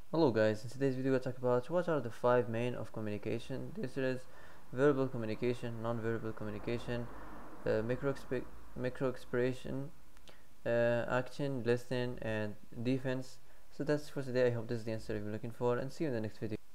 Hello guys, in today's video we'll talk about what are the 5 main of communication. This is verbal communication, non-verbal communication, micro expression, action, listening, and defense. So that's for today. I hope this is the answer you're looking for, and see you in the next video.